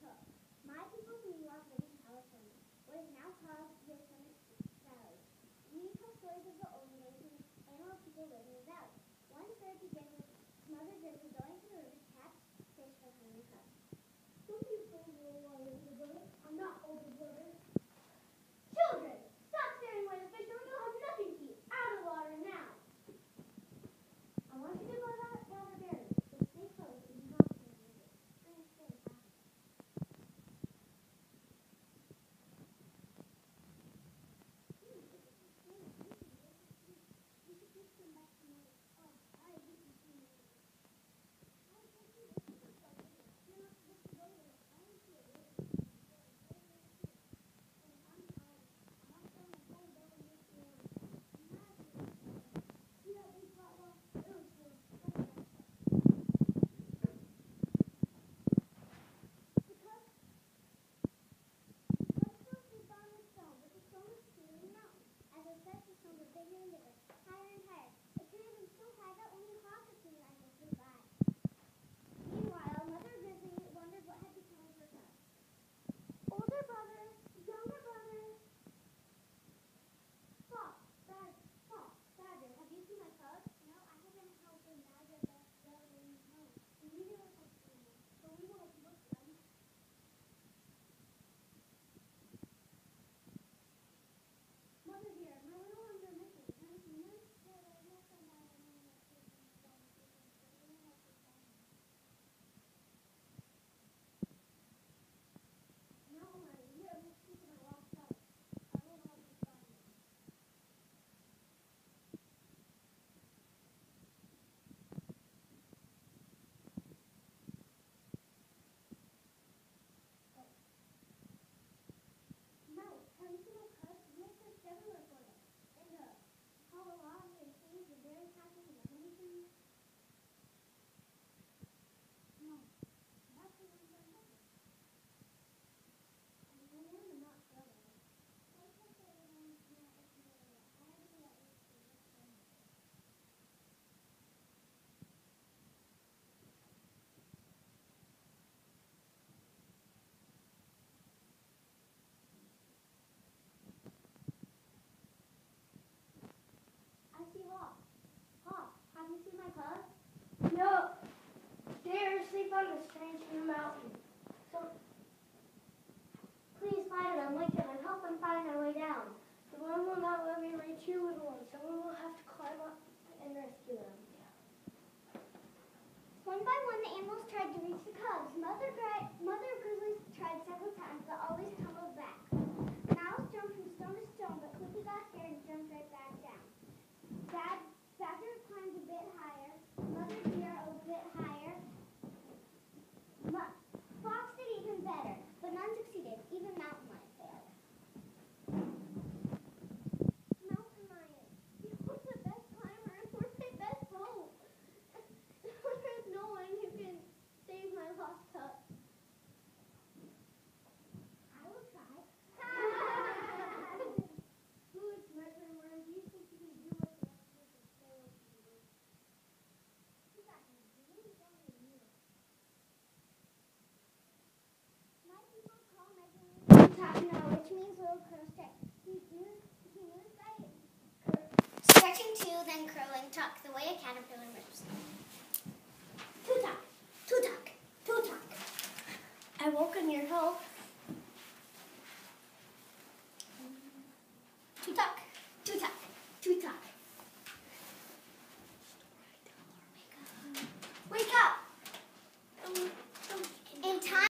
Cook. My people from New York live in California, what is now called Yosemite Valley. We tell stories of the olden days when animal people lived in the valley. One story begins with Mother Grizzly going to the river to catch fish for her and her cubs. Some people know why older brother. I'm not older brother. Children, stop staring away the fish or you'll have nothing to eat. Out of water now. I want you to go gather berries, but stay close and do not stay in the river. Bring a stay after. No, they're asleep on the strange new mountain. So please find them, wake them, and help them find their way down. The wind will not let me reach you, little ones. Someone will have to climb up and rescue them. One by one, the animals tried to reach the cubs. Mother Grizzly tried several times, but always tumbled back. Mouse jumped from stone to stone, but quickly got scared and jumped right back down. Badger climbed a bit higher. Mother Deer a bit higher. Fox did even better, but none succeeded. Even Mountain Lion failed. Mountain Lion, you're the best climber and we're my best hope. There's no one who can save my lost cub. I will try. Foolish measuring worm, do you think you can do what the experts say you can do? You got me. You really don't need me. My people call measuring Tapino, which means little curl stretch. He moves by stretching to, then curling tuck, the way a caterpillar moves. 2 times.